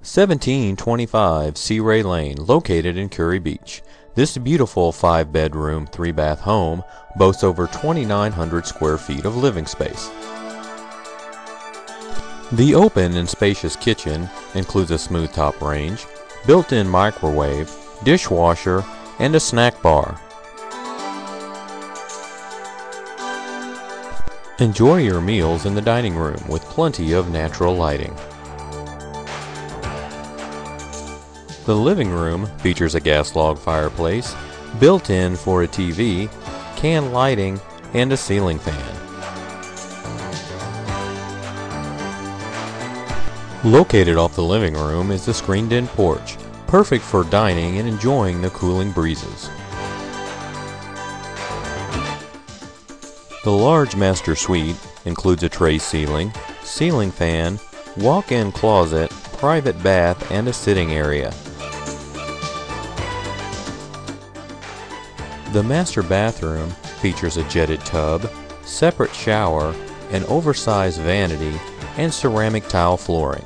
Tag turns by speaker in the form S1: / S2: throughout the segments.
S1: 1725 Searay Lane, located in Curry Beach. This beautiful 5-bedroom, 3-bath home boasts over 2,900 square feet of living space. The open and spacious kitchen includes a smooth top range, built-in microwave, dishwasher, and a snack bar. Enjoy your meals in the dining room with plenty of natural lighting. The living room features a gas log fireplace, built-in for a TV, can lighting, and a ceiling fan. Located off the living room is the screened-in porch, perfect for dining and enjoying the cooling breezes. The large master suite includes a tray ceiling, ceiling fan, walk-in closet, private bath, and a sitting area. The master bathroom features a jetted tub, separate shower, an oversized vanity, and ceramic tile flooring.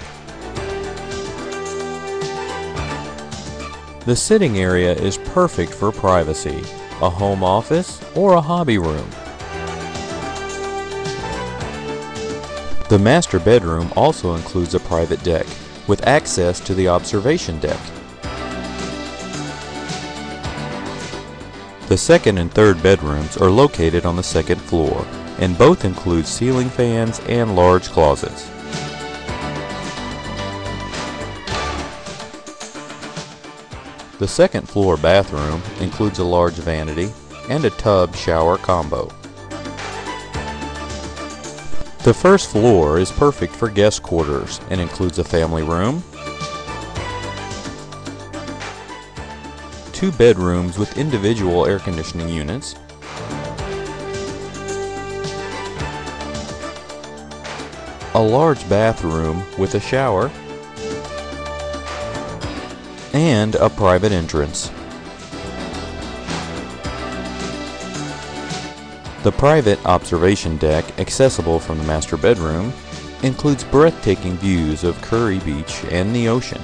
S1: The sitting area is perfect for privacy, a home office, or a hobby room. The master bedroom also includes a private deck with access to the observation deck. The second and third bedrooms are located on the second floor, and both include ceiling fans and large closets. The second floor bathroom includes a large vanity and a tub shower combo. The first floor is perfect for guest quarters and includes a family room, 2 bedrooms with individual air conditioning units, a large bathroom with a shower, and a private entrance. The private observation deck, accessible from the master bedroom, includes breathtaking views of Curry Beach and the ocean.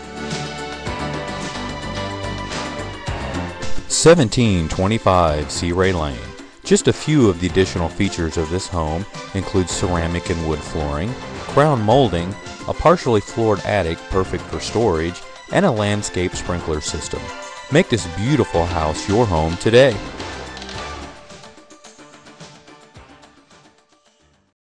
S1: 1725 Searay Lane. Just a few of the additional features of this home include ceramic and wood flooring, crown molding, a partially floored attic perfect for storage, and a landscape sprinkler system. Make this beautiful house your home today.